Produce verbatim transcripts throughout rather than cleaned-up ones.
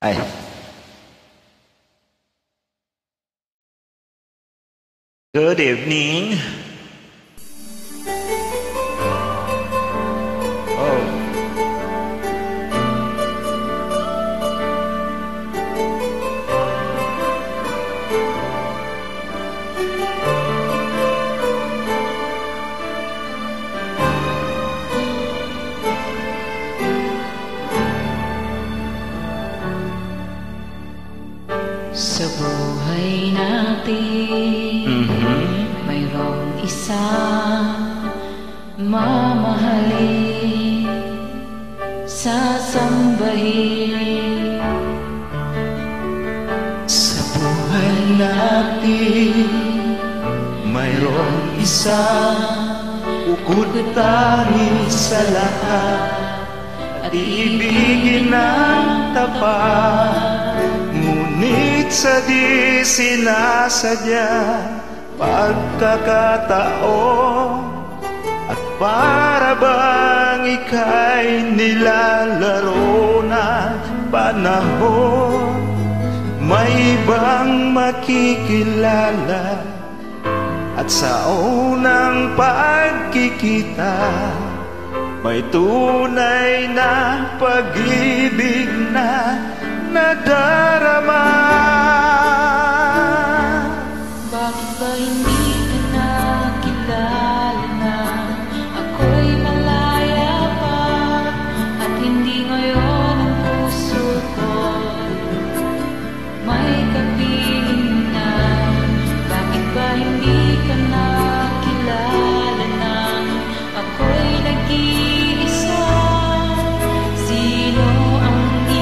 Ay. Good evening. Oh. Sa buhay natin, mm-hmm. mayroong isang mamahalin, sasambahin. Sa buhay natin, mayroong isang ukod-tangis sa lahat, at iibigin ng tapat. Ngunit sa di sinasadya pagkakataon, at para bang ika'y nilalaro ng panahon, may ibang makikilala, at sa unang pagkikita may tunay na pag-ibig na nadarama. Bakit ba hindi ka nakilala na ako'y malaya pa, at hindi ngayon ang puso ko may kapiling na? Bakit ba hindi ka nakilala na ako'y nag-iisa? Sino ang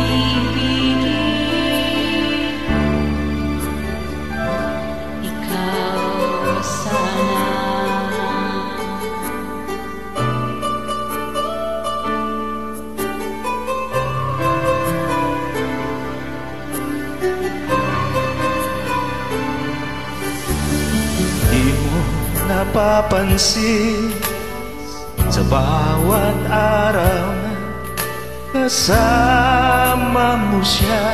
napapansin sa bawat araw na kasama mo siya,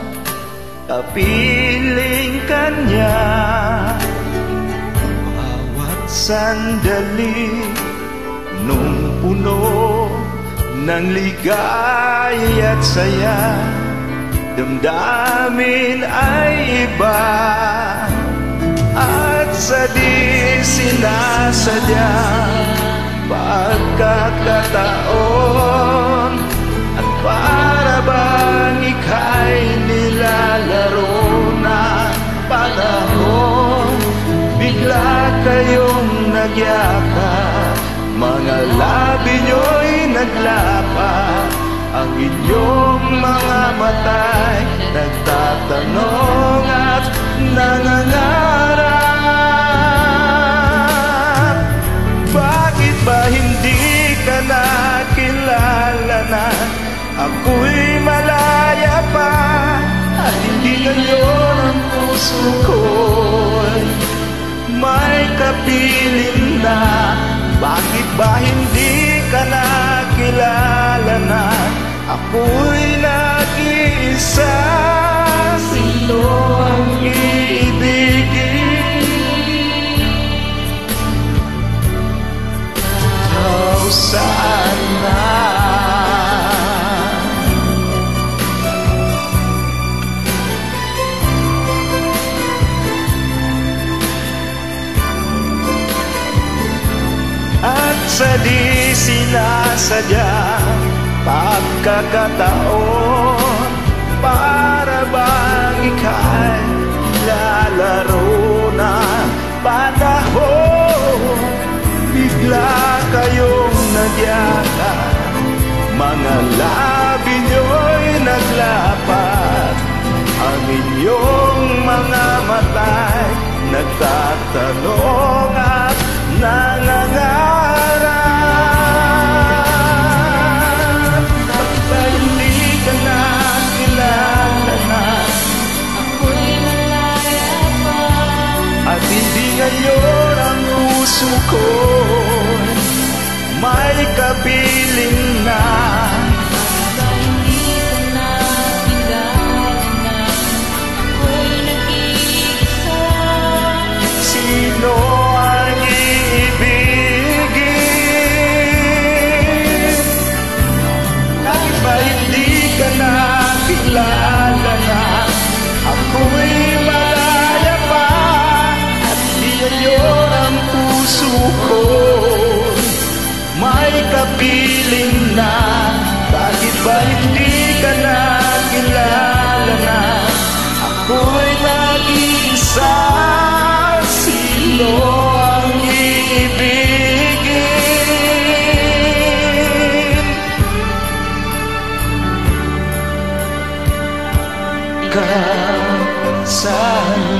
kapiling ka niya. Bawat sandali nung puno ng ligaya at saya, damdamin ay iba. At sa di sinasadya pagkakataon, at para bang ika'y nilalaro na panahon, bigla kayong nagyakap, mga labi nyo'y naglapat, ang inyong mga mata'y nagtatanong at nangangarap. Bakit ba hindi ka nakilala na ako'y malaya pa, at hindi ngayon ang puso ko'y may kapiling na? Bakit ba hindi ka nakilala na ako'y nag-iisa? Sino ang iibigin? Ikaw sana. At sa di sinasadya pagkakataon, para bang ika'y lalaro na panahon, bigla kayong nagyakap, mga labi nyo'y naglapat, ang inyong mga mata'y nagtatanong at nangangarap. Bakit ba hindi ka nakilala na ako'y malaya pa, at hindi ngayon ang puso ko may kapiling na? ba hindi ka nakilala ba hindi ka na kilala na ako'y nag-iisa? Sino ang iibigin? Ikaw sana.